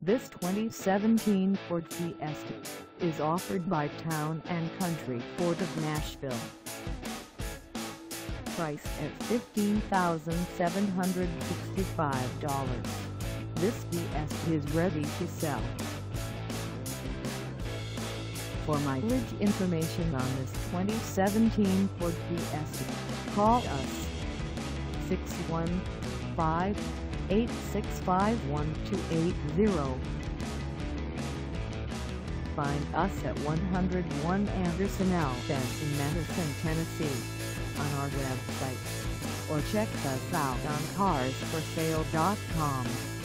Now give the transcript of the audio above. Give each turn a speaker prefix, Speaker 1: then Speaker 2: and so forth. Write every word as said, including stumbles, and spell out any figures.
Speaker 1: This twenty seventeen Ford Fiesta is offered by Town and Country Ford of Nashville. Priced at fifteen thousand seven hundred sixty-five dollars, this Fiesta is ready to sell. For mileage information on this twenty seventeen Ford Fiesta, call us six one five, eight six five, one two eight zero. Find us at one oh one Anderson L N in Madison, Tennessee, on our website, or check us out on cars for sale dot com.